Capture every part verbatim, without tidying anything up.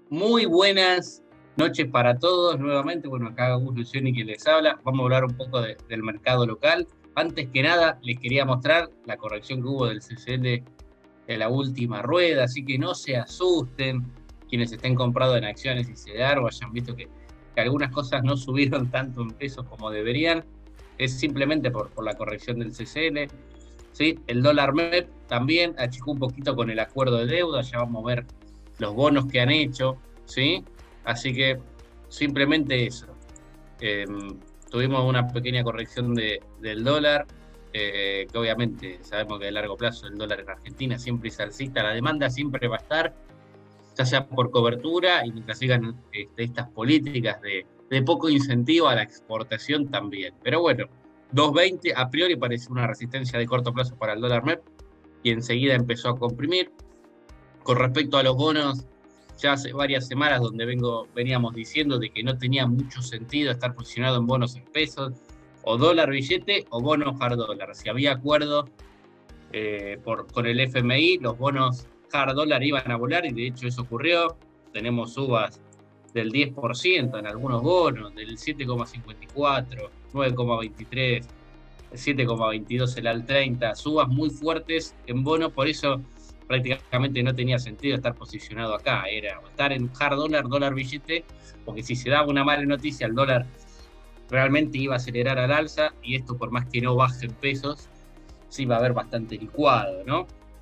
Muy buenas noches para todos. Nuevamente, bueno, acá Gus Lucioni quien les habla. Vamos a hablar un poco de- del mercado local. Antes que nada, les quería mostrar la corrección que hubo del C C L de la última rueda, así que no se asusten quienes estén comprados en acciones y C D R o hayan visto que, que algunas cosas no subieron tanto en pesos como deberían. Es simplemente por, por la corrección del C C L. ¿Sí? El dólar M E P también achicó un poquito con el acuerdo de deuda, ya vamos a ver los bonos que han hecho, ¿sí? Así que simplemente eso. Eh, Tuvimos una pequeña corrección de, del dólar, eh, que obviamente sabemos que a largo plazo el dólar en Argentina siempre es alcista, la demanda siempre va a estar, ya sea por cobertura y mientras sigan este, estas políticas de, de poco incentivo a la exportación también. Pero bueno, dos veinte a priori parece una resistencia de corto plazo para el dólar M E P y enseguida empezó a comprimir. Con respecto a los bonos, ya hace varias semanas donde vengo, veníamos diciendo de que no tenía mucho sentido estar posicionado en bonos en pesos, o dólar billete o bonos hard dólar. Si había acuerdo eh, por, con el F M I, los bonos hard dólar iban a volar y de hecho eso ocurrió. Tenemos subas del diez por ciento en algunos bonos, del siete coma cincuenta y cuatro, nueve coma veintitrés, siete coma veintidós el al treinta, subas muy fuertes en bonos, por eso prácticamente no tenía sentido estar posicionado acá, era estar en hard dólar, dólar billete, porque si se daba una mala noticia, el dólar realmente iba a acelerar al alza y esto por más que no baje en pesos, sí va a haber bastante licuado, ¿no?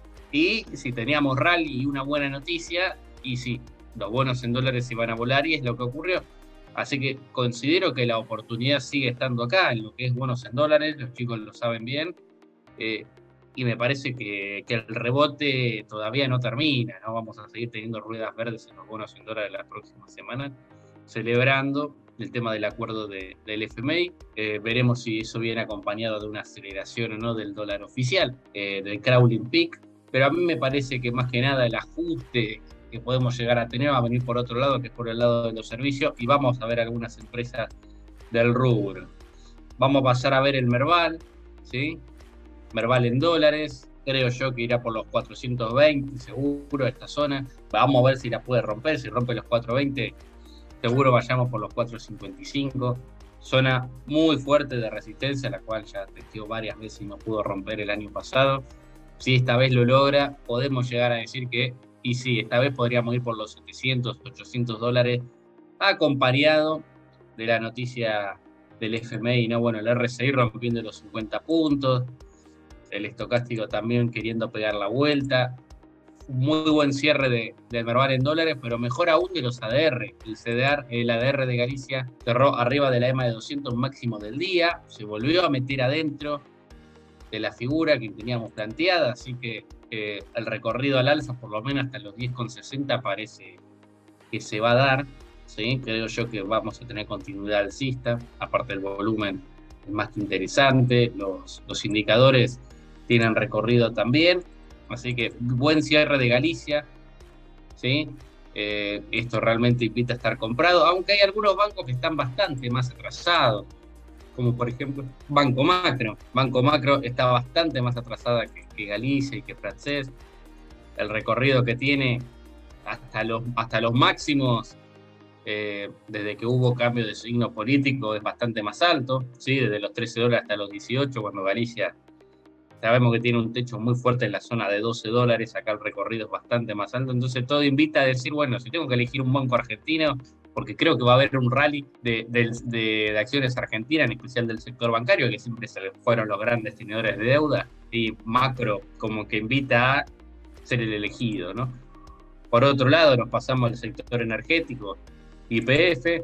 Y si teníamos rally y una buena noticia, y sí, los bonos en dólares iban a volar y es lo que ocurrió. Así que considero que la oportunidad sigue estando acá, en lo que es bonos en dólares, los chicos lo saben bien, eh, y me parece que, que, el rebote todavía no termina, ¿no? Vamos a seguir teniendo ruedas verdes en los bonos en dólares las próximas semanas, celebrando el tema del acuerdo de, del F M I. Eh, veremos si eso viene acompañado de una aceleración o no del dólar oficial, eh, del crawling peak, pero a mí me parece que más que nada el ajuste que podemos llegar a tener va a venir por otro lado, que es por el lado de los servicios, y vamos a ver algunas empresas del rubro. Vamos a pasar a ver el Merval, ¿sí? Merval en dólares, creo yo que irá por los cuatrocientos veinte, seguro, esta zona. Vamos a ver si la puede romper, si rompe los cuatrocientos veinte, seguro vayamos por los cuatrocientos cincuenta y cinco. Zona muy fuerte de resistencia, la cual ya testeó varias veces y no pudo romper el año pasado. Si esta vez lo logra, podemos llegar a decir que, y sí, esta vez podríamos ir por los setecientos, ochocientos dólares, acompañado de la noticia del F M I, ¿no? Bueno, el R S I rompiendo los cincuenta puntos, el estocástico también queriendo pegar la vuelta. Muy buen cierre de, de Merval en dólares, pero mejor aún de los A D R. El C D R, el A D R de Galicia cerró arriba de la E M A de doscientos máximo del día, se volvió a meter adentro de la figura que teníamos planteada, así que eh, el recorrido al alza, por lo menos hasta los diez coma sesenta, parece que se va a dar. ¿Sí? Creo yo que vamos a tener continuidad alcista, aparte del volumen es más que interesante, los, los indicadores tienen recorrido también, así que buen cierre de Galicia, ¿sí? Eh, esto realmente invita a estar comprado, aunque hay algunos bancos que están bastante más atrasados, como por ejemplo Banco Macro. Banco Macro está bastante más atrasada que, que Galicia y que Francés. El recorrido que tiene hasta los, hasta los máximos, eh, desde que hubo cambio de signo político, es bastante más alto, ¿sí? Desde los trece dólares hasta los dieciocho, cuando Galicia sabemos que tiene un techo muy fuerte en la zona de doce dólares, acá el recorrido es bastante más alto, entonces todo invita a decir, bueno, si tengo que elegir un banco argentino, porque creo que va a haber un rally de, de, de, de acciones argentinas, en especial del sector bancario, que siempre se fueron los grandes tenedores de deuda, y Macro como que invita a ser el elegido, ¿no? Por otro lado, nos pasamos al sector energético, Y P F,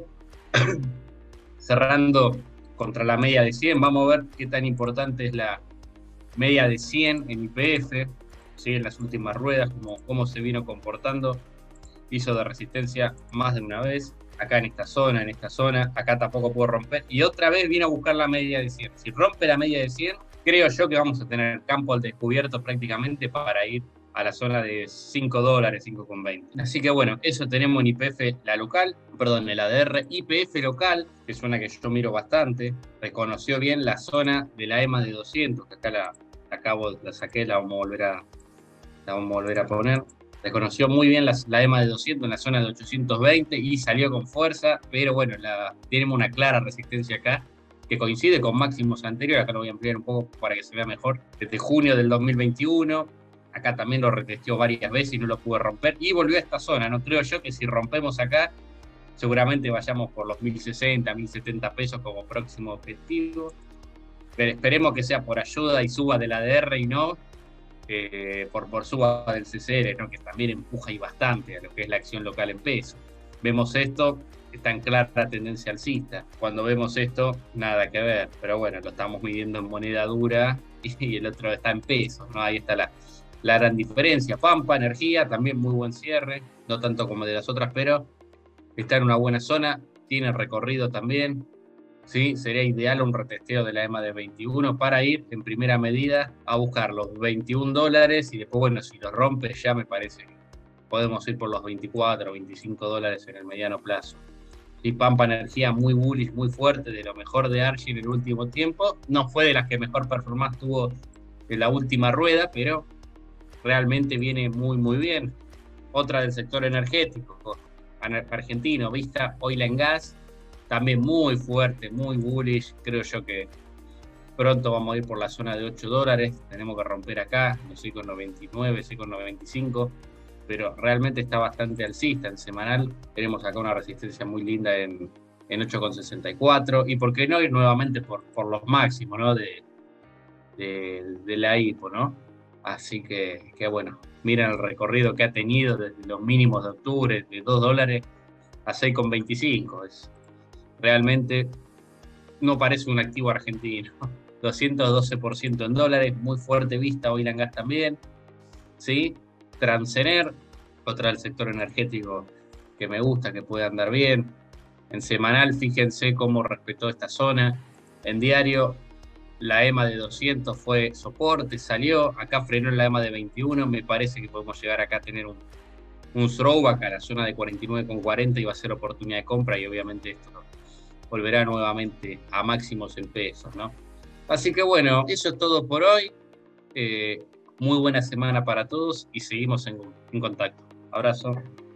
cerrando contra la media de cien. Vamos a ver qué tan importante es la media de cien en Y P F, ¿sí? En las últimas ruedas, cómo, cómo se vino comportando. Hizo de resistencia más de una vez, acá en esta zona, en esta zona, acá tampoco pudo romper, y otra vez vino a buscar la media de cien. Si rompe la media de cien, creo yo que vamos a tener campo al descubierto prácticamente para ir a la zona de cinco dólares, cinco coma veinte. Así que bueno, eso tenemos en Y P F, la local, perdón, el A D R. Y P F local, que es una que yo miro bastante, reconoció bien la zona de la E M A de doscientos, que acá la acabo, la saqué, la vamos a volver a, la vamos a volver a poner. reconoció muy bien la, la EMA de doscientos en la zona de ochocientos veinte y salió con fuerza, pero bueno, la, tenemos una clara resistencia acá que coincide con máximos anteriores. Acá lo voy a ampliar un poco para que se vea mejor. Desde junio del dos mil veintiuno, acá también lo retesteó varias veces y no lo pudo romper, y volvió a esta zona. No creo yo que si rompemos acá, seguramente vayamos por los mil sesenta, mil setenta pesos como próximo objetivo. Pero esperemos que sea por ayuda y suba del A D R y no eh, por, por suba del C C R, ¿no? Que también empuja y bastante a lo que es la acción local en peso. Vemos esto, está en clara tendencia alcista. Cuando vemos esto, nada que ver, pero bueno, lo estamos midiendo en moneda dura y el otro está en pesos, ¿no? Ahí está la, la gran diferencia. Pampa, Energía, también muy buen cierre, no tanto como de las otras, pero está en una buena zona, tiene recorrido también. Sí, sería ideal un retesteo de la EMA de veintiuno para ir en primera medida a buscar los veintiún dólares y después, bueno, si lo rompe ya me parece que podemos ir por los veinticuatro o veinticinco dólares en el mediano plazo. Y Pampa Energía muy bullish, muy fuerte, de lo mejor de Archie en el último tiempo. No fue de las que mejor performance tuvo en la última rueda, pero realmente viene muy, muy bien. Otra del sector energético, argentino, Vista Oil and Gas, también muy fuerte, muy bullish. Creo yo que pronto vamos a ir por la zona de ocho dólares. Tenemos que romper acá, no sé con noventa y nueve, sé con noventa y cinco, pero realmente está bastante alcista. En semanal tenemos acá una resistencia muy linda en, en ocho con sesenta y cuatro. Y por qué no ir nuevamente por, por los máximos, ¿no? De, de, de la I P O, ¿no? Así que, que bueno, miren el recorrido que ha tenido desde los mínimos de octubre, de dos dólares a seis con veinticinco. Es, realmente no parece un activo argentino. doscientos doce por ciento en dólares, muy fuerte Vista, Oil and Gas también. ¿Sí? Transener, otra del sector energético que me gusta, que puede andar bien. En semanal, fíjense cómo respetó esta zona. En diario, la EMA de doscientos fue soporte, salió. Acá frenó en la EMA de veintiuno. Me parece que podemos llegar acá a tener un, un throwback a la zona de cuarenta y nueve con cuarenta y va a ser oportunidad de compra, y obviamente esto volverá nuevamente a máximos en pesos, ¿no? Así que bueno, eso es todo por hoy. Eh, muy buena semana para todos y seguimos en, en contacto. Abrazo.